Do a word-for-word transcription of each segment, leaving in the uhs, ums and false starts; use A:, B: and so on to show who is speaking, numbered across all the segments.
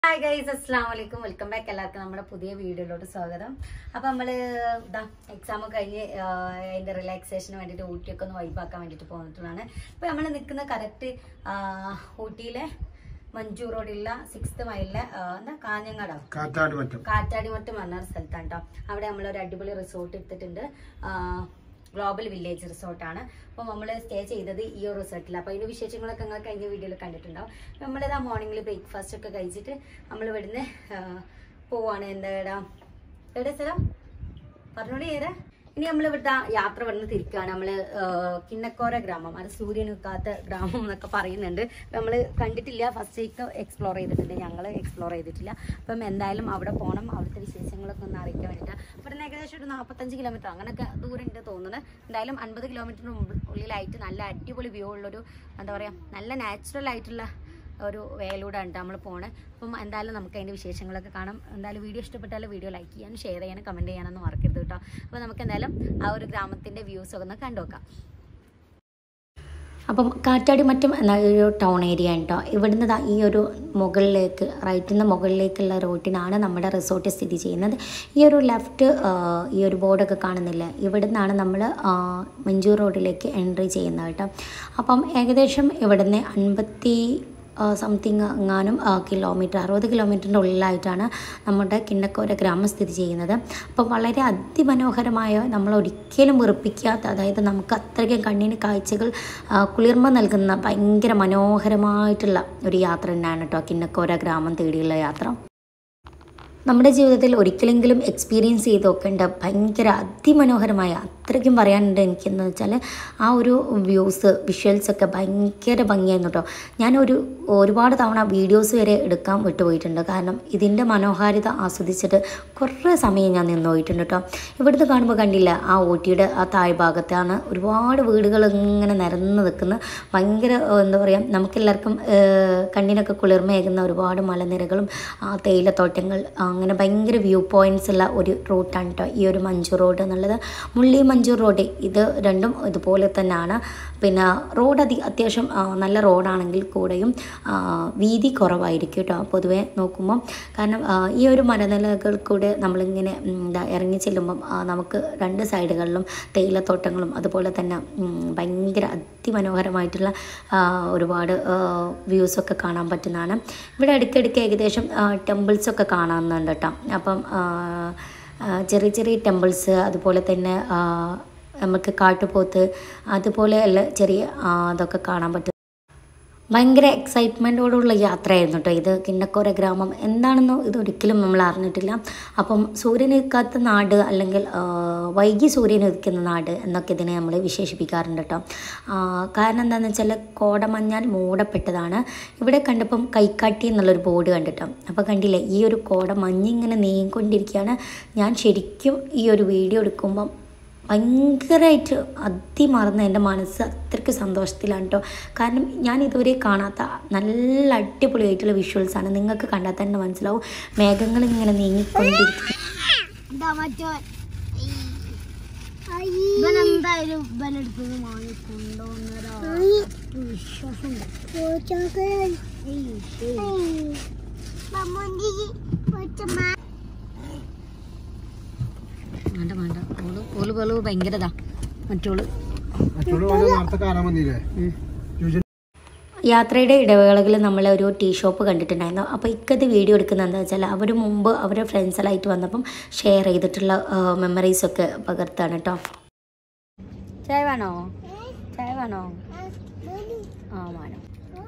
A: Hi guys, Assalamualaikum. Welcome back. എല്ലാവർക്കും നമ്മുടെ പുതിയ വീഡിയോയിലോട്ട് സ്വാഗതം. അപ്പോൾ നമ്മൾ ദാ എക്സാം കഴിഞ്ഞ് അതിന്റെ റിലാക്സേഷന് വേണ്ടിയിട്ട് ഊട്ടിയൊക്കെ ഒന്ന് വൈബാക്കാൻ വേണ്ടിയിട്ട് പോകുന്നതാണ്. അപ്പോൾ നമ്മൾ നിൽക്കുന്ന കറക്റ്റ് ഊട്ടിയിലെ മഞ്ചൂർ റോഡിലുള്ള സിക്സ്ത് മൈലിലെ എന്താ കാഞ്ഞങ്ങാടോ കാറ്റാടിമറ്റം കാറ്റാടിമറ്റം പറഞ്ഞ സ്ഥലത്താണ് കേട്ടോ. അവിടെ നമ്മളൊരു അടിപൊളി റിസോർട്ട് എടുത്തിട്ടുണ്ട്. ഗ്ലോബൽ വില്ലേജ് റിസോർട്ടാണ്. അപ്പോൾ നമ്മൾ സ്റ്റേ ചെയ്തത് ഈ ഒരു റിസോർട്ടിൽ. അപ്പോൾ അതിൻ്റെ വിശേഷങ്ങളൊക്കെ നിങ്ങൾ കഴിഞ്ഞ വീഡിയോയിൽ കണ്ടിട്ടുണ്ടാവും. അപ്പോൾ നമ്മളിതാ മോർണിംഗിൽ ബ്രേക്ക്ഫാസ്റ്റ് ഒക്കെ കഴിച്ചിട്ട് നമ്മൾ ഇവിടുന്ന് പോവാണ്. എന്താ എടാ എവിടെ സ്ഥലം പറഞ്ഞോളി ഏതാ. ഇനി നമ്മൾ ഇവിടുത്തെ യാത്ര ഇവിടുന്ന് തിരിക്കുകയാണ്. നമ്മൾ കിണ്ണക്കോര ഗ്രാമം, അത് സൂര്യൻ നിൽക്കാത്ത ഗ്രാമം എന്നൊക്കെ പറയുന്നുണ്ട്. നമ്മൾ കണ്ടിട്ടില്ല, ഫസ്റ്റ് വീക്ക് എക്സ്പ്ലോർ ചെയ്തിട്ടുണ്ട്, ഞങ്ങൾ എക്സ്പ്ലോർ ചെയ്തിട്ടില്ല. അപ്പം എന്തായാലും അവിടെ പോകണം, അവിടുത്തെ വിശേഷങ്ങളൊക്കെ ഒന്ന് അറിയിക്കാൻ വേണ്ടിയിട്ടാണ്. ഇവിടുന്ന് ഏകദേശം ഒരു നാൽപ്പത്തഞ്ച് കിലോമീറ്റർ അങ്ങനെയൊക്കെ ദൂരം ഉണ്ട് തോന്നുന്നത്. എന്തായാലും അൻപത് കിലോമീറ്ററിന് ഉള്ളിലായിട്ട് നല്ല അടിപൊളി വ്യൂ ഉള്ളൊരു എന്താ പറയുക നല്ല നാച്ചുറൽ ആയിട്ടുള്ള ഒരു വേലൂടെ ഉണ്ട് നമ്മൾ പോണത്. അപ്പം എന്തായാലും നമുക്ക് അതിൻ്റെ വിശേഷങ്ങളൊക്കെ കാണാം. എന്തായാലും വീഡിയോ ഇഷ്ടപ്പെട്ടാൽ വീഡിയോ ലൈക്ക് ചെയ്യാനും ഷെയർ ചെയ്യാനും കമൻറ്റ് ചെയ്യാനൊന്നും മറക്കരുത് കേട്ടോ. അപ്പോൾ നമുക്ക് എന്തായാലും ആ ഒരു ഗ്രാമത്തിൻ്റെ വ്യൂസൊക്കെ ഒന്ന് കണ്ടുനോക്കാം. അപ്പം കാറ്റാടിമറ്റം എന്ന ഒരു ടൗൺ ഏരിയ കേട്ടോ. ഇവിടുന്ന് ഈ ഒരു മുകളിലേക്ക് റൈറ്റിൽ നിന്ന് മുകളിലേക്കുള്ള റോട്ടിനാണ് നമ്മുടെ റിസോർട്ട് സ്ഥിതി ചെയ്യുന്നത്. ഈ ഒരു ലെഫ്റ്റ് ഈ ഒരു ബോർഡൊക്കെ കാണുന്നില്ല, ഇവിടുന്നാണ് നമ്മൾ മഞ്ചൂർ റോഡിലേക്ക് എൻട്രി ചെയ്യുന്നത് കേട്ടോ. അപ്പം ഏകദേശം ഇവിടുന്ന് അൻപത്തി സംതിങ് എങ്ങാനും കിലോമീറ്റർ അറുപത് കിലോമീറ്ററിൻ്റെ ഉള്ളിലായിട്ടാണ് നമ്മുടെ കിണ്ണക്കോര ഗ്രാമം സ്ഥിതി ചെയ്യുന്നത്. അപ്പോൾ വളരെ അതിമനോഹരമായ, നമ്മൾ ഒരിക്കലും വെറുപ്പിക്കാത്ത, അതായത് നമുക്ക് അത്രയ്ക്കും കണ്ണിന് കാഴ്ചകൾ കുളിർമ നൽകുന്ന ഭയങ്കര മനോഹരമായിട്ടുള്ള ഒരു യാത്ര തന്നെയാണ് കേട്ടോ കിണ്ണക്കോര ഗ്രാമം തേടിയുള്ള യാത്ര. നമ്മുടെ ജീവിതത്തിൽ ഒരിക്കലെങ്കിലും എക്സ്പീരിയൻസ് ചെയ്ത് നോക്കേണ്ട ഭയങ്കര അതിമനോഹരമായ, അത്രയ്ക്കും പറയാനുണ്ട് എനിക്കെന്ന് വെച്ചാൽ ആ ഒരു വ്യൂസ് വിഷ്വൽസൊക്കെ ഭയങ്കര ഭംഗിയായിരുന്നു കേട്ടോ. ഞാനൊരു ഒരുപാട് തവണ വീഡിയോസ് വരെ എടുക്കാൻ വിട്ടുപോയിട്ടുണ്ട്. കാരണം ഇതിൻ്റെ മനോഹാരിത ആസ്വദിച്ചിട്ട് കുറേ സമയം ഞാൻ നിന്ന് പോയിട്ടുണ്ട് കേട്ടോ. ഇവിടുന്ന് കാണുമ്പോൾ കണ്ടില്ല, ആ ഊട്ടിയുടെ ആ താഴ്ഭാഗത്താണ് ഒരുപാട് വീടുകൾ ഇങ്ങനെ നിരന്ന് നിൽക്കുന്ന ഭയങ്കര എന്താ പറയുക നമുക്കെല്ലാവർക്കും കണ്ണിനൊക്കെ കുളിർമയേകുന്ന ഒരുപാട് മലനിരകളും തേയിലത്തോട്ടങ്ങൾ, അങ്ങനെ ഭയങ്കര വ്യൂ പോയിൻറ്റ്സ് ഉള്ള ഒരു റൂട്ടാണ് കേട്ടോ ഈ ഒരു മഞ്ചൂർ റോഡ് എന്നുള്ളത്. മുള്ളി മഞ്ചൂർ റോഡ് ഇത് രണ്ടും ഇതുപോലെ തന്നെയാണ്. പിന്നെ റോഡ് അതി അത്യാവശ്യം നല്ല റോഡാണെങ്കിൽ കൂടെയും വീതി കുറവായിരിക്കും കേട്ടോ പൊതുവെ നോക്കുമ്പം. കാരണം ഈ ഒരു മലനിലകൾ കൂടെ നമ്മളിങ്ങനെ എന്താ ഇറങ്ങി ചെല്ലുമ്പം നമുക്ക് രണ്ട് സൈഡുകളിലും തേയിലത്തോട്ടങ്ങളും അതുപോലെ തന്നെ ഭയങ്കര അതിമനോഹരമായിട്ടുള്ള ഒരുപാട് വ്യൂസൊക്കെ കാണാൻ പറ്റുന്നതാണ്. ഇവിടെ ഇടയ്ക്കിടയ്ക്ക് ഏകദേശം ടെമ്പിൾസൊക്കെ കാണാവുന്നുണ്ട് കേട്ടോ. അപ്പം ചെറിയ ചെറിയ ടെമ്പിൾസ്, അതുപോലെ തന്നെ നമുക്ക് കാട്ടുപോത്ത് അതുപോലെ ഉള്ള ചെറിയ അതൊക്കെ കാണാൻ പറ്റും. ഭയങ്കര എക്സൈറ്റ്മെൻറ്റോടുള്ള യാത്രയായിരുന്നു കേട്ടോ ഇത്. കിണ്ണക്കോര ഗ്രാമം എന്താണെന്നോ ഇതൊരിക്കലും നമ്മൾ അറിഞ്ഞിട്ടില്ല. അപ്പം സൂര്യൻ ഉദിക്കാത്ത നാട് അല്ലെങ്കിൽ വൈകി സൂര്യൻ ഉദിക്കുന്ന നാട് എന്നൊക്കെ ഇതിനെ നമ്മൾ വിശേഷിപ്പിക്കാറുണ്ട് കേട്ടോ. കാരണം എന്താണെന്ന് വെച്ചാൽ കോടമഞ്ഞാൽ മൂടപ്പെട്ടതാണ്. ഇവിടെ കണ്ടപ്പം കൈക്കാട്ടി എന്നുള്ളൊരു ബോർഡ് കണ്ടിട്ടോ. അപ്പോൾ കണ്ടില്ലേ, ഈ ഒരു കോടമഞ്ഞിങ്ങനെ നീങ്ങിക്കൊണ്ടിരിക്കുകയാണ്. ഞാൻ ശരിക്കും ഈ ഒരു വീഡിയോ എടുക്കുമ്പം ഭയങ്കരമായിട്ട് അതിമറന്ന് എൻ്റെ മനസ്സ് അത്രയ്ക്ക് സന്തോഷത്തിലാണ് കേട്ടോ. കാരണം ഞാൻ ഇതുവരെ കാണാത്ത നല്ല അടിപൊളിയായിട്ടുള്ള വിഷ്വൽസാണ്. നിങ്ങൾക്ക് കണ്ടാൽ തന്നെ മനസ്സിലാവും. മേഘങ്ങൾ ഇങ്ങനെ നീങ്ങിക്കൊണ്ടിരിക്കും. വേണ്ട വേണ്ട ഓള് ഓള് പോള് ഭയങ്കരതാ മറ്റോള്. യാത്രയുടെ ഇടവേളകളിൽ നമ്മൾ ഒരു ടീ ഷോപ്പ് കണ്ടിട്ടുണ്ടായിരുന്നു. അപ്പോൾ ഇക്കത് വീഡിയോ എടുക്കുന്നത് എന്താ വെച്ചാൽ അവർ മുമ്പ് അവരുടെ ഫ്രണ്ട്സിലായിട്ട് വന്നപ്പം ഷെയർ ചെയ്തിട്ടുള്ള മെമ്മറീസൊക്കെ പകർത്താണ് കേട്ടോ. ചായ വേണോ? ചായ വേണോ? ആ വേണം.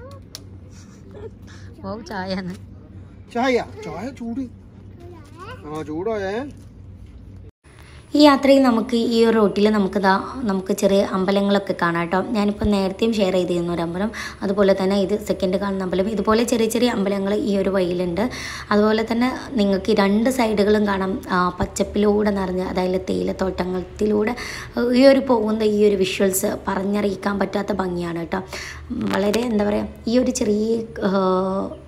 A: ഓ ചായന്ന് ചായ ചായ ചൂട് ആ ചൂടായേ. ഈ യാത്രയിൽ നമുക്ക് ഈ ഒരു റൂട്ടിൽ നമുക്ക് ദാ നമുക്ക് ചെറിയ അമ്പലങ്ങളൊക്കെ കാണാം കേട്ടോ. ഞാനിപ്പോൾ നേരത്തെയും ഷെയർ ചെയ്തിരുന്നു ഒരു അമ്പലം, അതുപോലെ തന്നെ ഇത് സെക്കൻഡ് കാണുന്ന അമ്പലം. ഇതുപോലെ ചെറിയ ചെറിയ അമ്പലങ്ങൾ ഈ ഒരു വഴിയിലുണ്ട്. അതുപോലെ തന്നെ നിങ്ങൾക്ക് രണ്ട് സൈഡുകളും കാണാം പച്ചപ്പിലൂടെ നിറഞ്ഞ്, അതായത് തേയിലത്തോട്ടത്തിലൂടെ ഈ ഒരു പോകുന്ന ഈ ഒരു വിഷ്വൽസ് പറഞ്ഞറിയിക്കാൻ പറ്റാത്ത ഭംഗിയാണ് കേട്ടോ. വളരെ എന്താ പറയുക, ഈ ഒരു ചെറിയ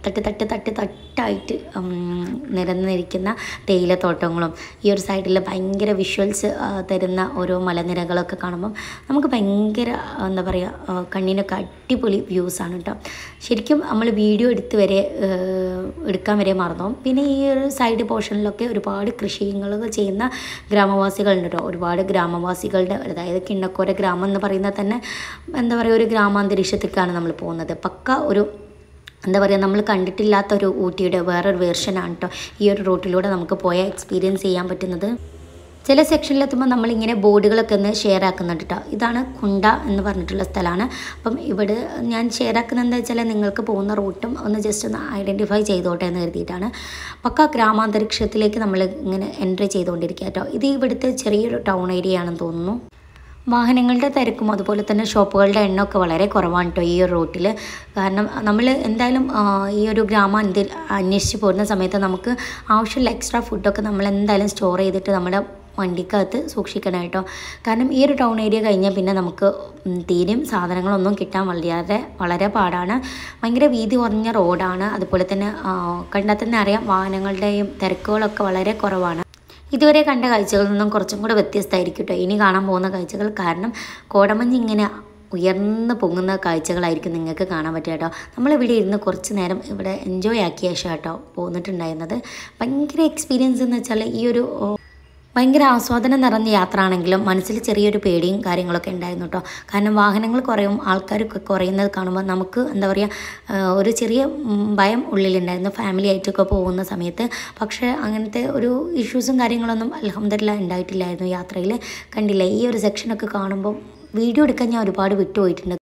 A: തട്ട് തട്ട് തട്ട് തട്ടായിട്ട് നിരന്നിരിക്കുന്ന തേയിലത്തോട്ടങ്ങളും ഈ ഒരു സൈഡിൽ ഭയങ്കര വിഷ്വൽസ് തരുന്ന ഓരോ മലനിരകളൊക്കെ കാണുമ്പം നമുക്ക് ഭയങ്കര എന്താ പറയുക കണ്ണിനൊക്കെ അടിപൊളി വ്യൂസാണ് കേട്ടോ. ശരിക്കും നമ്മൾ വീഡിയോ എടുത്ത് വരെ എടുക്കാൻ വരെ മറന്നു. പിന്നെ ഈ ഒരു സൈഡ് പോർഷനിലൊക്കെ ഒരുപാട് കൃഷികളൊക്കെ ചെയ്യുന്ന ഗ്രാമവാസികളുണ്ട് കേട്ടോ. ഒരുപാട് ഗ്രാമവാസികളുടെ, അതായത് കിണ്ണക്കോര ഗ്രാമം എന്ന് പറയുന്നത് തന്നെ എന്താ പറയുക ഒരു ഗ്രാമാന്തരീക്ഷത്തേക്കാണ് നമ്മൾ പോകുന്നത്. പക്ക ഒരു എന്താ പറയുക നമ്മൾ കണ്ടിട്ടില്ലാത്തൊരു ഊട്ടിയുടെ വേറൊരു വേർഷനാണ് കേട്ടോ ഈ ഒരു റൂട്ടിലൂടെ നമുക്ക് പോയാൽ എക്സ്പീരിയൻസ് ചെയ്യാൻ പറ്റുന്നത്. ചില സെക്ഷനിലെത്തുമ്പോൾ നമ്മളിങ്ങനെ ബോർഡുകളൊക്കെ ഒന്ന് ഷെയർ ആക്കുന്നുണ്ട് കേട്ടോ. ഇതാണ് കുണ്ട എന്ന് പറഞ്ഞിട്ടുള്ള സ്ഥലമാണ്. അപ്പം ഇവിടെ ഞാൻ ഷെയർ ആക്കുന്നത് എന്താ വെച്ചാൽ നിങ്ങൾക്ക് പോകുന്ന റൂട്ടും ഒന്ന് ജസ്റ്റ് ഒന്ന് ഐഡൻറ്റിഫൈ ചെയ്തോട്ടെ എന്ന് കരുതിയിട്ടാണ്. പക്ക ഗ്രാമാന്തരീക്ഷത്തിലേക്ക് നമ്മൾ ഇങ്ങനെ എൻട്രി ചെയ്തുകൊണ്ടിരിക്കുക കേട്ടോ. ഇത് ഇവിടുത്തെ ചെറിയൊരു ടൗൺ ഏരിയ ആണെന്ന് തോന്നുന്നു. വാഹനങ്ങളുടെ തിരക്കും അതുപോലെ തന്നെ ഷോപ്പുകളുടെ എണ്ണമൊക്കെ വളരെ കുറവാണ് കേട്ടോ ഈ ഒരു റൂട്ടിൽ. കാരണം നമ്മൾ എന്തായാലും ഈ ഒരു ഗ്രാമം എന്തിൽ അന്വേഷിച്ച് പോരുന്ന സമയത്ത് നമുക്ക് ആവശ്യമുള്ള എക്സ്ട്രാ ഫുഡൊക്കെ നമ്മൾ എന്തായാലും സ്റ്റോർ ചെയ്തിട്ട് നമ്മുടെ വണ്ടിക്കകത്ത് സൂക്ഷിക്കണം കേട്ടോ. കാരണം ഈ ഒരു ടൗൺ ഏരിയ കഴിഞ്ഞാൽ പിന്നെ നമുക്ക് തീരെയും സാധനങ്ങളൊന്നും കിട്ടാൻ വളരെ വളരെ പാടാണ്. ഭയങ്കര വീതി കുറഞ്ഞ റോഡാണ്. അതുപോലെ തന്നെ കണ്ടാൽ തന്നെ അറിയാം വാഹനങ്ങളുടെയും തിരക്കുകളൊക്കെ വളരെ കുറവാണ്. ഇതുവരെ കണ്ട കാഴ്ചകളിൽ നിന്നും കുറച്ചും കൂടെ വ്യത്യസ്തമായിരിക്കും കേട്ടോ ഇനി കാണാൻ പോകുന്ന കാഴ്ചകൾ. കാരണം കോടമഞ്ഞ് ഇങ്ങനെ ഉയർന്ന് പൊങ്ങുന്ന കാഴ്ചകളായിരിക്കും നിങ്ങൾക്ക് കാണാൻ പറ്റുക കേട്ടോ. നമ്മളിവിടെ ഇരുന്ന് കുറച്ച് നേരം ഇവിടെ എൻജോയ് ആക്കിയ ശേഷം കേട്ടോ പോന്നിട്ടുണ്ടായിരുന്നത്. ഭയങ്കര എക്സ്പീരിയൻസ് എന്ന് വെച്ചാൽ ഈ ഒരു ഭയങ്കര ആസ്വാദനം നിറഞ്ഞ യാത്ര ആണെങ്കിലും മനസ്സിൽ ചെറിയൊരു പേടിയും കാര്യങ്ങളൊക്കെ ഉണ്ടായിരുന്നു കേട്ടോ. കാരണം വാഹനങ്ങൾ കുറയും, ആൾക്കാരൊക്കെ കുറയുന്നത് കാണുമ്പോൾ നമുക്ക് എന്താ പറയുക ഒരു ചെറിയ ഭയം ഉള്ളിലുണ്ടായിരുന്നു ഫാമിലി ആയിട്ടൊക്കെ പോകുന്ന സമയത്ത്. പക്ഷേ അങ്ങനത്തെ ഒരു ഇഷ്യൂസും കാര്യങ്ങളൊന്നും അൽഹംദുലില്ലാഹ് ഉണ്ടായിട്ടില്ലായിരുന്നു യാത്രയിൽ. കണ്ടില്ലേ ഈ ഒരു സെക്ഷനൊക്കെ കാണുമ്പോൾ വീഡിയോ എടുക്കാൻ ഞാൻ ഒരുപാട് വിട്ടുപോയിട്ടുണ്ട്.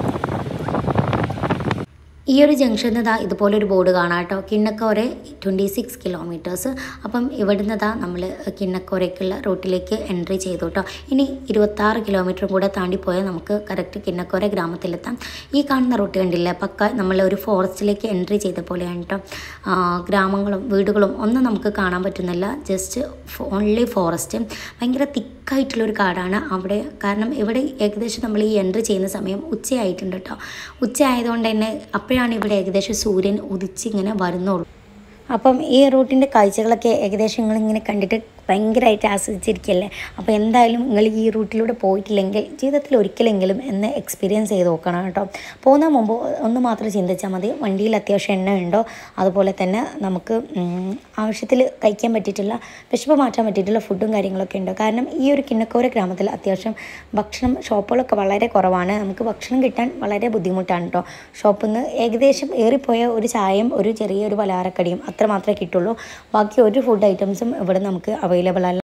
A: ഈ ഒരു ജംഗ്ഷനിൽ നിന്നാ ഇതുപോലൊരു ബോർഡ് കാണാം കേട്ടോ. Kinnakkora twenty six kilometres. അപ്പം ഇവിടുന്ന് നിന്നാ നമ്മൾ കിണ്ണക്കോരയ്ക്കുള്ള റൂട്ടിലേക്ക് എൻട്രി ചെയ്തു കേട്ടോ. ഇനി ഇരുപത്താറ് കിലോമീറ്ററും കൂടെ താണ്ടി പോയാൽ നമുക്ക് കറക്റ്റ് കിണ്ണക്കോര ഗ്രാമത്തിലെത്താം. ഈ കാണുന്ന റൂട്ട് കണ്ടില്ലേ പക്ക നമ്മൾ ഒരു ഫോറസ്റ്റിലേക്ക് എൻട്രി ചെയ്ത പോലെയാണ് കേട്ടോ. ഗ്രാമങ്ങളും വീടുകളും ഒന്നും നമുക്ക് കാണാൻ പറ്റുന്നില്ല, ജസ്റ്റ് ഓൺലി ഫോറസ്റ്റ്. ഭയങ്കര തിക്കായിട്ടുള്ളൊരു കാടാണ് അവിടെ. കാരണം ഇവിടെ ഏകദേശം നമ്മൾ ഈ എൻട്രി ചെയ്യുന്ന സമയം ഉച്ചയായിട്ടുണ്ട് കേട്ടോ. ഉച്ച ആയതുകൊണ്ട് തന്നെ അപ്പോഴാണ് ഇവിടെ ഏകദേശം സൂര്യൻ ഉദിച്ചിങ്ങനെ വരുന്നുള്ളൂ. അപ്പം ഈ റൂട്ടിൻ്റെ കാഴ്ചകളൊക്കെ ഏകദേശം നിങ്ങളിങ്ങനെ കണ്ടിട്ട് ഭയങ്കരമായിട്ട് ആസ്വദിച്ചിരിക്കുകയല്ലേ. അപ്പോൾ എന്തായാലും നിങ്ങൾ ഈ റൂട്ടിലൂടെ പോയിട്ടില്ലെങ്കിൽ ജീവിതത്തിൽ ഒരിക്കലെങ്കിലും എന്ന് എക്സ്പീരിയൻസ് ചെയ്ത് നോക്കണം കേട്ടോ. പോകുന്ന മുമ്പ് ഒന്ന് മാത്രം ചിന്തിച്ചാൽ മതി, വണ്ടിയിൽ അത്യാവശ്യം എണ്ണ ഉണ്ടോ, അതുപോലെ തന്നെ നമുക്ക് ആവശ്യത്തിൽ കഴിക്കാൻ പറ്റിയിട്ടുള്ള വിശപ്പ് മാറ്റാൻ പറ്റിയിട്ടുള്ള ഫുഡും കാര്യങ്ങളൊക്കെ ഉണ്ടോ. കാരണം ഈ ഒരു കിണ്ണക്കോര ഗ്രാമത്തിൽ അത്യാവശ്യം ഭക്ഷണം ഷോപ്പുകളൊക്കെ വളരെ കുറവാണ്. നമുക്ക് ഭക്ഷണം കിട്ടാൻ വളരെ ബുദ്ധിമുട്ടാണ് കേട്ടോ. ഷോപ്പിൽ നിന്ന് ഏകദേശം ഏറിപ്പോയ ഒരു ചായയും ഒരു ചെറിയൊരു പലഹാരക്കടിയും അത്ര മാത്രമേ കിട്ടുള്ളൂ. ബാക്കി ഒരു ഫുഡ് ഐറ്റംസും ഇവിടെ നമുക്ക് അവൈലബിൾ അല്ല.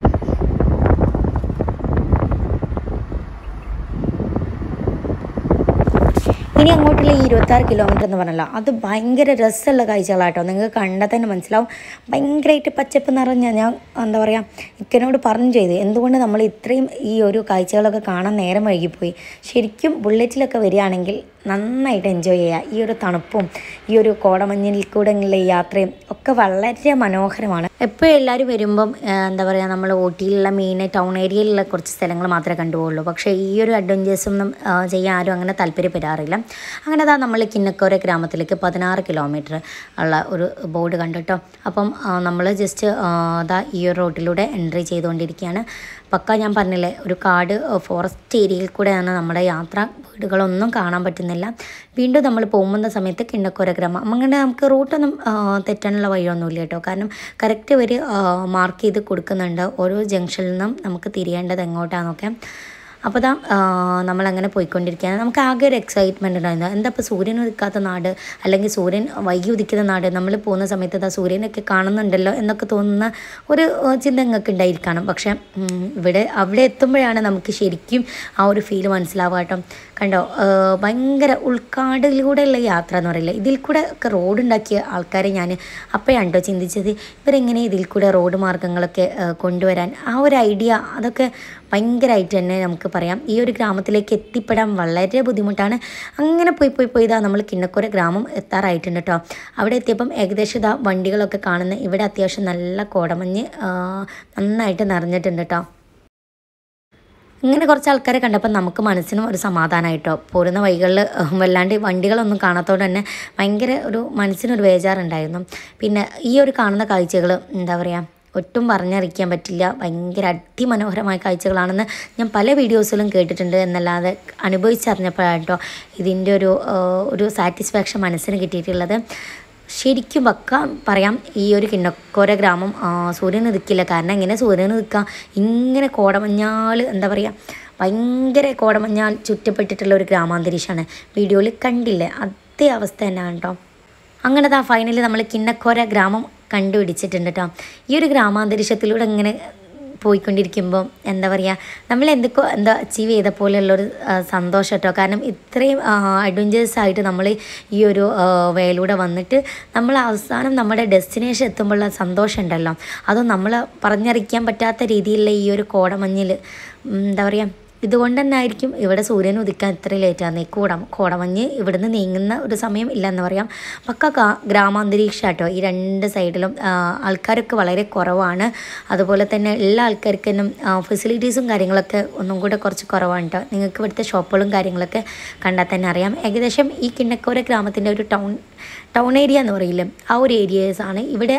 A: ഇനി അങ്ങോട്ടുള്ള ഈ ഇരുപത്താറ് കിലോമീറ്റർ എന്ന് പറഞ്ഞല്ലോ അത് ഭയങ്കര രസമുള്ള കാഴ്ചകളാട്ടോ. നിങ്ങൾക്ക് കണ്ടാൽ തന്നെ മനസ്സിലാവും. ഭയങ്കരമായിട്ട് പച്ചപ്പ് നിറഞ്ഞ, ഞാൻ എന്താ പറയുക ഇക്കനോട് പറഞ്ഞു ചെയ്ത് എന്തുകൊണ്ട് നമ്മൾ ഇത്രയും ഈ ഒരു കാഴ്ചകളൊക്കെ കാണാൻ നേരം വൈകിപ്പോയി. ശരിക്കും ബുള്ളറ്റിലൊക്കെ വരികയാണെങ്കിൽ നന്നായിട്ട് എൻജോയ് ചെയ്യുക. ഈ ഒരു തണുപ്പും ഈ ഒരു കോടമഞ്ഞിൽ കൂടെ ഉള്ള യാത്രയും ഒക്കെ വളരെ മനോഹരമാണ്. എപ്പോഴും എല്ലാവരും വരുമ്പം എന്താ പറയുക നമ്മൾ ഊട്ടിയിലുള്ള മെയിൻ ടൗൺ ഏരിയയിലുള്ള കുറച്ച് സ്ഥലങ്ങൾ മാത്രമേ കണ്ടുപോകുള്ളൂ. പക്ഷേ ഈ ഒരു അഡ്വഞ്ചേഴ്സൊന്നും ചെയ്യാൻ ആരും അങ്ങനെ താല്പര്യപ്പെടാറില്ല. അങ്ങനെ അതാ നമ്മൾ കിണ്ണക്കോര ഗ്രാമത്തിലേക്ക് പതിനാറ് കിലോമീറ്റർ ഉള്ള ഒരു ബോർഡ് കണ്ടിട്ടോ. അപ്പം നമ്മൾ ജസ്റ്റ് അതാ ഈ ഒരു റോഡിലൂടെ എൻട്രി ചെയ്തുകൊണ്ടിരിക്കുകയാണ്. പക്ക ഞാൻ പറഞ്ഞില്ലേ ഒരു കാട് ഫോറസ്റ്റ് ഏരിയയിൽ കൂടെയാണ് നമ്മുടെ യാത്ര. വീടുകളൊന്നും കാണാൻ പറ്റുന്നില്ല. വീണ്ടും നമ്മൾ പോകുന്ന സമയത്ത് കിണ്ണക്കോര ഗ്രാമം അങ്ങനെ നമുക്ക് റൂട്ടൊന്നും തെറ്റാനുള്ള വഴിയൊന്നുമില്ല കേട്ടോ. കാരണം കറക്റ്റ് ഇവർ മാർക്ക് ചെയ്ത് കൊടുക്കുന്നുണ്ട് ഓരോ ജംഗ്ഷനിൽ നിന്നും നമുക്ക് തിരിയേണ്ടത് എങ്ങോട്ടാണെന്നൊക്കെ. അപ്പോൾ ദാ നമ്മളങ്ങനെ പോയിക്കൊണ്ടിരിക്കുകയാണ്. നമുക്ക് ആകെ ഒരു എക്സൈറ്റ്മെൻറ്റ് ഉണ്ടായിരുന്നു. എന്താ ഇപ്പോൾ സൂര്യൻ ഉദിക്കാത്ത നാട്, അല്ലെങ്കിൽ സൂര്യൻ വൈകി ഉദിക്കുന്ന നാട്, നമ്മൾ പോകുന്ന സമയത്ത് ദാ സൂര്യനൊക്കെ കാണുന്നുണ്ടല്ലോ എന്നൊക്കെ തോന്നുന്ന ഒരു ചിന്ത നിങ്ങൾക്ക് ഉണ്ടായിരിക്കണം. പക്ഷേ ഇവിടെ അവിടെ എത്തുമ്പോഴാണ് നമുക്ക് ശരിക്കും ആ ഒരു ഫീൽ മനസ്സിലാവുക കേട്ടോ. കണ്ടോ ഭയങ്കര ഉൾക്കാടിലൂടെയുള്ള യാത്ര എന്ന് പറയില്ല. ഇതിൽ കൂടെ ഒക്കെ റോഡ് ഉണ്ടാക്കിയ ആൾക്കാരെ ഞാൻ അപ്പോഴാണ് കേട്ടോ ചിന്തിച്ചത് ഇവരെങ്ങനെ ഇതിൽ കൂടെ റോഡ് മാർഗ്ഗങ്ങളൊക്കെ കൊണ്ടുവരാൻ ആ ഒരു ഐഡിയ അതൊക്കെ ഭയങ്കരമായിട്ട് തന്നെ നമുക്ക് പറയാം. ഈ ഒരു ഗ്രാമത്തിലേക്ക് എത്തിപ്പെടാൻ വളരെ ബുദ്ധിമുട്ടാണ്. അങ്ങനെ പോയി പോയി പോയി ഇതാ നമ്മൾ കിണ്ണക്കോര ഗ്രാമം എത്താറായിട്ടുണ്ട് കേട്ടോ. അവിടെ എത്തിയപ്പം ഏകദേശം ഇതാ വണ്ടികളൊക്കെ കാണുന്ന ഇവിടെ അത്യാവശ്യം നല്ല കോടമഞ്ഞ് നന്നായിട്ട് നിറഞ്ഞിട്ടുണ്ട് കേട്ടോ. ഇങ്ങനെ കുറച്ച് ആൾക്കാരെ കണ്ടപ്പോൾ നമുക്ക് മനസ്സിനും ഒരു സമാധാനമായിട്ടോ. പോരുന്ന വഴികളിൽ വല്ലാണ്ട് വണ്ടികളൊന്നും കാണാത്തതുകൊണ്ട് തന്നെ ഭയങ്കര ഒരു മനസ്സിനൊരു ബേജാറുണ്ടായിരുന്നു. പിന്നെ ഈ ഒരു കാണുന്ന കാഴ്ചകൾ എന്താ പറയുക, ഒട്ടും പറഞ്ഞറിയിക്കാൻ പറ്റില്ല. ഭയങ്കര അതിമനോഹരമായ കാഴ്ചകളാണെന്ന് ഞാൻ പല വീഡിയോസിലും കേട്ടിട്ടുണ്ട് എന്നല്ലാതെ അനുഭവിച്ചറിഞ്ഞപ്പോഴാട്ടോ ഇതിൻ്റെ ഒരു ഒരു സാറ്റിസ്ഫാക്ഷൻ മനസ്സിന് കിട്ടിയിട്ടുള്ളത്. ശരിക്കും പക്ക പറയാം, ഈ ഒരു കിണ്ണക്കോര ഗ്രാമം സൂര്യന് നിൽക്കില്ല. കാരണം ഇങ്ങനെ സൂര്യന് നിൽക്കാം, ഇങ്ങനെ കോടമഞ്ഞാൽ എന്താ പറയുക, ഭയങ്കര കോടമഞ്ഞാൽ ചുറ്റപ്പെട്ടിട്ടുള്ള ഒരു ഗ്രാമാന്തരീക്ഷമാണ്. വീഡിയോയിൽ കണ്ടില്ലേ, അതേ അവസ്ഥ തന്നെയാണ് കേട്ടോ. അങ്ങനത്തെ ആ ഫൈനലി നമ്മൾ കിണ്ണക്കോര ഗ്രാമം കണ്ടുപിടിച്ചിട്ടുണ്ട് കേട്ടോ. ഈ ഒരു ഗ്രാമാന്തരീക്ഷത്തിലൂടെ ഇങ്ങനെ പോയിക്കൊണ്ടിരിക്കുമ്പോൾ എന്താ പറയുക, നമ്മൾ എന്തൊക്കെ എന്താ അച്ചീവ് ചെയ്ത പോലെയുള്ളൊരു സന്തോഷം കേട്ടോ. കാരണം ഇത്രയും അഡ്വഞ്ചേഴ്സ് ആയിട്ട് നമ്മൾ ഈ ഒരു വേയിലൂടെ വന്നിട്ട് നമ്മൾ അവസാനം നമ്മുടെ ഡെസ്റ്റിനേഷൻ എത്തുമ്പോഴുള്ള സന്തോഷം ഉണ്ടല്ലോ, അതും നമ്മൾ പറഞ്ഞറിയിക്കാൻ പറ്റാത്ത രീതിയിലുള്ള ഈ ഒരു കോടമഞ്ഞിൽ എന്താ പറയുക, ഇതുകൊണ്ട് തന്നെ ആയിരിക്കും ഇവിടെ സൂര്യൻ ഉദിക്കാൻ ഇത്ര ലേറ്റാകുന്നത്. കോട കോടമഞ്ഞ് ഇവിടുന്ന് നീങ്ങുന്ന ഒരു സമയം ഇല്ലയെന്ന് പറയാം. പക്ക ഗ്രാമാന്തരീക്ഷം കേട്ടോ. ഈ രണ്ട് സൈഡിലും ആൾക്കാരൊക്കെ വളരെ കുറവാണ്. അതുപോലെ തന്നെ എല്ലാ ആൾക്കാർക്കും ഫെസിലിറ്റീസും കാര്യങ്ങളൊക്കെ ഒന്നും കൂടെ കുറച്ച് കുറവാണ് കേട്ടോ. നിങ്ങൾക്ക് ഇവിടുത്തെ ഷോപ്പുകളും കാര്യങ്ങളൊക്കെ കണ്ടാൽ തന്നെ അറിയാം. ഏകദേശം ഈ കിണ്ണക്കോര ഗ്രാമത്തിൻ്റെ ഒരു ടൗൺ ടൗൺ ഏരിയ എന്ന് പറയില്ലേ, ആ ഒരു ഏരിയേഴ്സാണ് ഇവിടെ.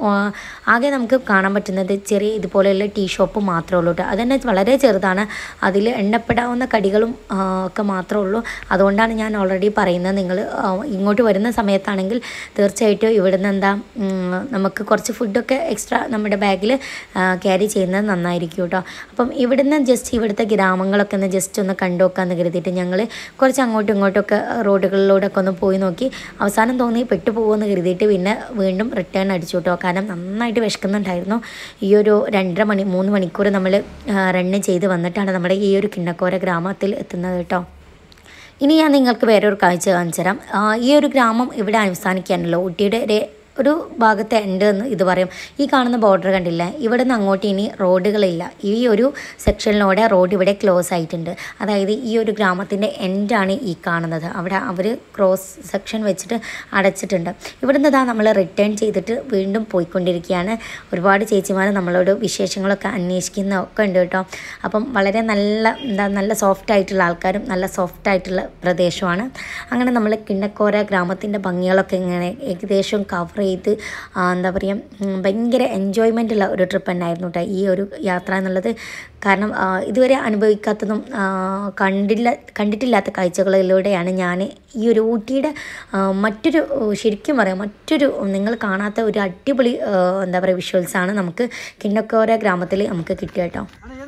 A: ആകെ നമുക്ക് കാണാൻ പറ്റുന്നത് ചെറിയ ഇതുപോലെയുള്ള ടീ ഷോപ്പ് മാത്രമേ ഉള്ളൂ കേട്ടോ. അതുതന്നെ വളരെ ചെറുതാണ്. അതിൽ എണ്ണപ്പെടാവുന്ന കടികളും ഒക്കെ മാത്രമേ ഉള്ളൂ. അതുകൊണ്ടാണ് ഞാൻ ഓൾറെഡി പറയുന്നത്, നിങ്ങൾ ഇങ്ങോട്ട് വരുന്ന സമയത്താണെങ്കിൽ തീർച്ചയായിട്ടും ഇവിടുന്ന് എന്താ നമുക്ക് കുറച്ച് ഫുഡൊക്കെ എക്സ്ട്രാ നമ്മുടെ ബാഗിൽ ക്യാരി ചെയ്യുന്നത് നന്നായിരിക്കും കേട്ടോ. അപ്പം ഇവിടുന്ന് ജസ്റ്റ് ഇവിടുത്തെ ഗ്രാമങ്ങളൊക്കെ ഒന്ന് ജസ്റ്റ് ഒന്ന് കണ്ടു നോക്കാമെന്ന് കരുതിയിട്ട് ഞങ്ങൾ കുറച്ച് അങ്ങോട്ടും ഇങ്ങോട്ടൊക്കെ റോഡുകളിലൂടെയൊക്കെ ഒന്ന് പോയി നോക്കി. അവസാനം തോന്നി പെട്ടു പോകുമെന്ന് കരുതിയിട്ട് പിന്നെ വീണ്ടും റിട്ടേൺ അടിച്ചു കേട്ടോ. കാരണം നന്നായിട്ട് വിശക്കുന്നുണ്ടായിരുന്നു. ഈ ഒരു രണ്ടര മണി മൂന്ന് മണിക്കൂർ നമ്മൾ റണ്ണ് ചെയ്ത് വന്നിട്ടാണ് നമ്മുടെ ഈ ഒരു കിണ്ണക്കോര ഗ്രാമത്തിൽ എത്തുന്നത് കേട്ടോ. ഇനി ഞാൻ നിങ്ങൾക്ക് വേറൊരു കാഴ്ച കാണിച്ചു തരാം. ഈ ഒരു ഗ്രാമം ഇവിടെ അവസാനിക്കാനല്ലോ, ഊട്ടിയുടെ ഒരു ഭാഗത്തെ എൻഡ് എന്ന് ഇത് പറയും. ഈ കാണുന്ന ബോർഡർ കണ്ടില്ല, ഇവിടെ നിന്ന് അങ്ങോട്ട് ഇനി റോഡുകളില്ല. ഈ ഒരു സെക്ഷനിലൂടെ റോഡ് ഇവിടെ ക്ലോസ് ആയിട്ടുണ്ട്. അതായത് ഈ ഒരു ഗ്രാമത്തിൻ്റെ എൻഡാണ് ഈ കാണുന്നത്. അവിടെ അവർ ക്രോസ് സെക്ഷൻ വെച്ചിട്ട് അടച്ചിട്ടുണ്ട്. ഇവിടുന്ന് ഇതാ നമ്മൾ റിട്ടേൺ ചെയ്തിട്ട് വീണ്ടും പോയിക്കൊണ്ടിരിക്കുകയാണ്. ഒരുപാട് ചേച്ചിമാർ നമ്മളോട് വിശേഷങ്ങളൊക്കെ അന്വേഷിക്കുന്നതൊക്കെ ഉണ്ട് കേട്ടോ. അപ്പം വളരെ നല്ല എന്താ നല്ല സോഫ്റ്റ് ആയിട്ടുള്ള ആൾക്കാരും നല്ല സോഫ്റ്റ് ആയിട്ടുള്ള പ്രദേശമാണ്. അങ്ങനെ നമ്മൾ കിണ്ണക്കോര ഗ്രാമത്തിൻ്റെ ഭംഗികളൊക്കെ ഇങ്ങനെ ഏകദേശം കവർ ചെയ്ത് എന്താ പറയുക, ഭയങ്കര എൻജോയ്മെൻ്റ് ഉള്ള ഒരു ട്രിപ്പ് തന്നെയായിരുന്നു കേട്ടോ ഈ ഒരു യാത്ര എന്നുള്ളത്. കാരണം ഇതുവരെ അനുഭവിക്കാത്തതും കണ്ടില്ല കണ്ടിട്ടില്ലാത്ത കാഴ്ചകളിലൂടെയാണ് ഞാൻ ഈ ഒരു ഊട്ടിയുടെ മറ്റൊരു ശരിക്കും പറയാം മറ്റൊരു നിങ്ങൾ കാണാത്ത ഒരു അടിപൊളി എന്താ പറയുക വിഷ്വൽസാണ് നമുക്ക് കിണ്ണക്കോര ഗ്രാമത്തിൽ നമുക്ക് കിട്ടുക കേട്ടോ.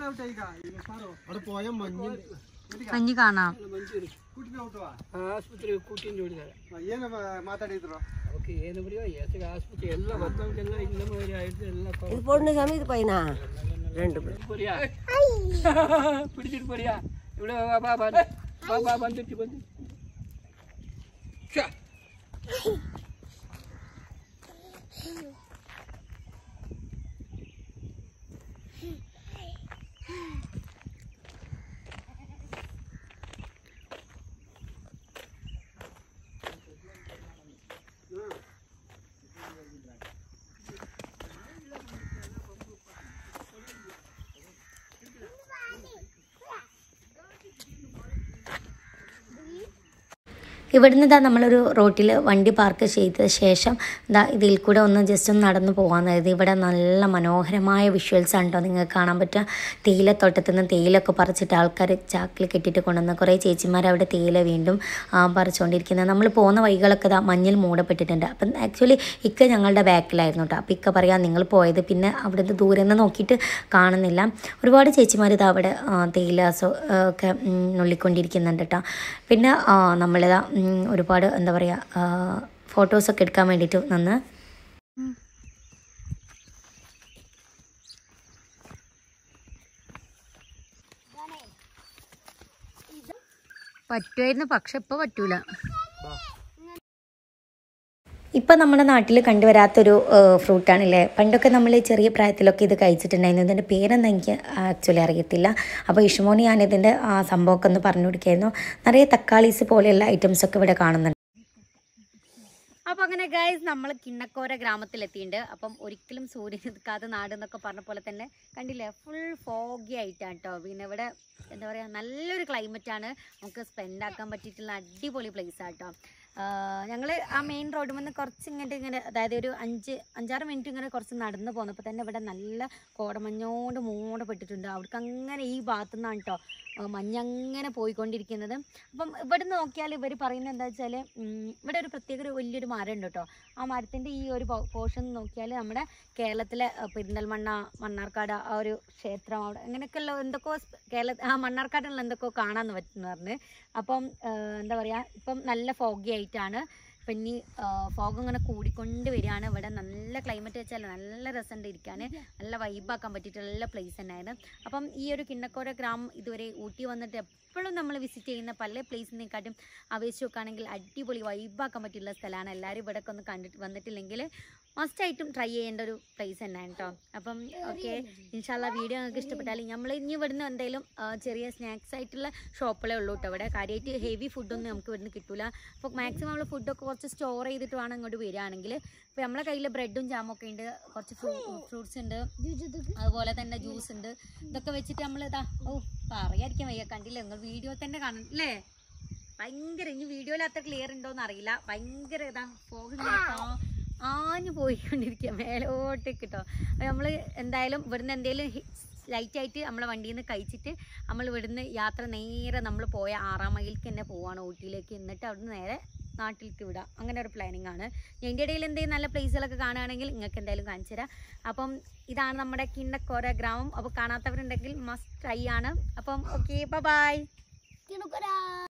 B: മഞ്ഞ് കാണാം.
C: സമയത്ത് പൈനാ രണ്ട്
B: പിടിച്ചിട്ട് പോരിയാ ഇവിടെ വന്നിട്ട് വന്ന്
A: ഇവിടുന്ന് ഇതാ നമ്മളൊരു റോട്ടിൽ വണ്ടി പാർക്ക് ചെയ്ത ശേഷം ഇതാ ഇതിൽ കൂടെ ഒന്ന് ജസ്റ്റ് ഒന്ന് നടന്നു പോകാമെന്നായത്. ഇവിടെ നല്ല മനോഹരമായ വിഷ്വൽസാണ് കേട്ടോ നിങ്ങൾക്ക് കാണാൻ പറ്റുക. തേയിലത്തോട്ടത്തിൽ നിന്ന് തേയിലൊക്കെ പറിച്ചിട്ട് ആൾക്കാർ ചാക്കിൽ കെട്ടിയിട്ട് കൊണ്ടുവന്ന് കുറേ ചേച്ചിമാർ അവിടെ തേയില വീണ്ടും പറിച്ചുകൊണ്ടിരിക്കുന്നത്. നമ്മൾ പോകുന്ന വഴികളൊക്കെ ഇതാ മഞ്ഞിൽ മൂടപ്പെട്ടിട്ടുണ്ട്. അപ്പം ആക്ച്വലി ഇക്ക ഞങ്ങളുടെ ബാക്കിലായിരുന്നു കേട്ടോ. അപ്പം ഇക്ക പറയാം നിങ്ങൾ പോയത് പിന്നെ അവിടുന്ന് ദൂരെ നിന്ന് നോക്കിയിട്ട് കാണുന്നില്ല. ഒരുപാട് ചേച്ചിമാർ ഇതാ അവിടെ തേയില ഒക്കെ നുള്ളിക്കൊണ്ടിരിക്കുന്നുണ്ട് കേട്ടോ. പിന്നെ നമ്മളിതാ ഒരുപാട് എന്താ പറയുക ഫോട്ടോസൊക്കെ എടുക്കാൻ വേണ്ടിയിട്ട് നിന്ന്
B: പറ്റുമായിരുന്നു, പക്ഷെ ഇപ്പൊ പറ്റൂല.
A: ഇപ്പം നമ്മുടെ നാട്ടിൽ കണ്ടുവരാത്തൊരു ഫ്രൂട്ടാണല്ലേ. പണ്ടൊക്കെ നമ്മൾ ചെറിയ പ്രായത്തിലൊക്കെ ഇത് കഴിച്ചിട്ടുണ്ടായിരുന്നു. ഇതിൻ്റെ പേരെന്താ എനിക്ക് ആക്ച്വലി അറിയത്തില്ല. അപ്പോൾ ഇഷുമോന് ഞാൻ ഇതിൻ്റെ ആ സംഭവമൊക്കെ ഒന്ന് പറഞ്ഞു കൊടുക്കായിരുന്നു. നിറയെ തക്കാളീസ് പോലെയുള്ള ഐറ്റംസൊക്കെ ഇവിടെ കാണുന്നുണ്ട്.
B: അപ്പോൾ അങ്ങനെ ഗൈസ് നമ്മൾ കിണ്ണക്കോര ഗ്രാമത്തിലെത്തിയിട്ടുണ്ട്. അപ്പം ഒരിക്കലും സൂര്യൻ നിൽക്കാതെ നാട് എന്നൊക്കെ പറഞ്ഞ പോലെ തന്നെ കണ്ടില്ലേ, ഫുൾ ഫോഗി ആയിട്ടാണ് കേട്ടോ. പിന്നെ ഇവിടെ എന്താ പറയുക നല്ലൊരു ക്ലൈമറ്റാണ്, നമുക്ക് സ്പെൻഡ് ആക്കാൻ പറ്റിയിട്ടുള്ള അടിപൊളി പ്ലേസ് ആട്ടോ. ഞങ്ങൾ ആ മെയിൻ റോഡിൽ നിന്ന് കുറച്ച് ഇങ്ങോട്ട് ഇങ്ങനെ അതായത് ഒരു അഞ്ച് അഞ്ചാറ് മിനിറ്റ് ഇങ്ങനെ കുറച്ച് നടന്ന് പോന്നപ്പോൾ തന്നെ ഇവിടെ നല്ല കോടമഞ്ഞോണ്ട് മൂടപ്പെട്ടിട്ടുണ്ട്. അവിടേക്ക് അങ്ങനെ ഈ ഭാഗത്തു നിന്നാണ് കേട്ടോ മഞ്ഞങ്ങനെ പോയിക്കൊണ്ടിരിക്കുന്നത്. അപ്പം ഇവിടെ നോക്കിയാൽ ഇവർ പറയുന്നത് എന്താ വെച്ചാൽ ഇവിടെ ഒരു പ്രത്യേക ഒരു വലിയൊരു മരം ഉണ്ട് കേട്ടോ. ആ മരത്തിൻ്റെ ഈ ഒരു പോർഷൻ നോക്കിയാൽ നമ്മുടെ കേരളത്തിലെ പെരിന്തൽമണ്ണ, മണ്ണാർക്കാട് ആ ഒരു ക്ഷേത്രം അവിടെ അങ്ങനെയൊക്കെയുള്ള എന്തൊക്കെയോ കേരള ആ മണ്ണാർക്കാടുള്ള എന്തൊക്കെയോ കാണാമെന്ന് പറ്റുമെന്ന് പറഞ്ഞ്. അപ്പം എന്താ പറയുക ഇപ്പം നല്ല ഫോഗി ആയിട്ടാണ്. അപ്പം ഇനി ഫോഗ് ഇങ്ങനെ കൂടിക്കൊണ്ട് വരികയാണ്. ഇവിടെ നല്ല ക്ലൈമറ്റ് വെച്ചാൽ നല്ല രസമുണ്ട് ഇരിക്കാൻ, നല്ല വൈബാക്കാൻ പറ്റിയിട്ട് നല്ല പ്ലേസ് തന്നെയായിരുന്നു. അപ്പം ഈ ഒരു കിണ്ണക്കോര ഗ്രാമം ഇതുവരെ ഊട്ടി വന്നിട്ട് എപ്പോഴും നമ്മൾ വിസിറ്റ് ചെയ്യുന്ന പല പ്ലേസിനെക്കാട്ടും അപേക്ഷിച്ച് നോക്കുകയാണെങ്കിൽ അടിപൊളി വൈബാക്കാൻ പറ്റിയുള്ള സ്ഥലമാണ്. എല്ലാവരും ഇവിടെയൊക്കെ ഒന്ന് കണ്ടിട്ട് വന്നിട്ടില്ലെങ്കിൽ മസ്റ്റായിട്ടും ട്രൈ ചെയ്യേണ്ട ഒരു പ്ലേസ് തന്നെയാണ് കേട്ടോ. അപ്പം ഓക്കെ, ഇൻഷാല്ല വീഡിയോ നിങ്ങൾക്ക് ഇഷ്ടപ്പെട്ടാലും നമ്മൾ ഇനി ഇവിടുന്ന് എന്തെങ്കിലും ചെറിയ സ്നാക്സ് ആയിട്ടുള്ള ഷോപ്പുകളേ ഉള്ളൂ കേട്ടോ. ഇവിടെ കാര്യമായിട്ട് ഹെവി ഫുഡൊന്നും നമുക്ക് ഇവിടുന്ന് കിട്ടില്ല. അപ്പോൾ മാക്സിമം നമ്മൾ ഫുഡൊക്കെ കുറച്ച് സ്റ്റോർ ചെയ്തിട്ട് വേണം ഇങ്ങോട്ട് വരികയാണെങ്കിൽ. ഇപ്പോൾ നമ്മളെ കയ്യിൽ ബ്രെഡും ജാമൊക്കെ ഉണ്ട്, കുറച്ച് ഫ്രൂട്ട്സ് ഉണ്ട്, അതുപോലെ തന്നെ ജ്യൂസ് ഉണ്ട്. ഇതൊക്കെ വെച്ചിട്ട് നമ്മൾ ഇതാ ഓ പറയാതിരിക്കാൻ വയ്യ, കണ്ടില്ല നിങ്ങൾ വീഡിയോ തന്നെ കാണണം അല്ലേ. ഭയങ്കര ഇനി വീഡിയോയിൽ അത്ര ക്ലിയർ ഉണ്ടോയെന്ന് അറിയില്ല, ഭയങ്കര ഇതാ ഫോഗ് ആഞ്ഞു പോയിക്കൊണ്ടിരിക്കുക മേലോട്ടേക്ക് കേട്ടോ. അപ്പോൾ നമ്മൾ എന്തായാലും ഇവിടുന്ന് എന്തെങ്കിലും ലൈറ്റായിട്ട് നമ്മളെ വണ്ടിയിൽ നിന്ന് കഴിച്ചിട്ട് നമ്മൾ ഇവിടുന്ന് യാത്ര നേരെ നമ്മൾ പോയ ആറാം മൈലിലേക്ക് തന്നെ പോവാണ് ഊട്ടിയിലേക്ക്. എന്നിട്ട് അവിടുന്ന് നേരെ നാട്ടിലേക്ക് വിടാം, അങ്ങനെ ഒരു പ്ലാനിങ് ആണ്. എൻ്റെ ഇടയിൽ എന്തെങ്കിലും നല്ല പ്ലേസുകളൊക്കെ കാണുകയാണെങ്കിൽ നിങ്ങൾക്ക് എന്തായാലും കാണിച്ചു തരാം. അപ്പം ഇതാണ് നമ്മുടെ കിണ്ണക്കോര ഗ്രാമം. അപ്പോൾ കാണാത്തവരുണ്ടെങ്കിൽ മസ്റ്റ് ട്രൈ ആണ്. അപ്പം ഓക്കെ, ബൈ ബൈ.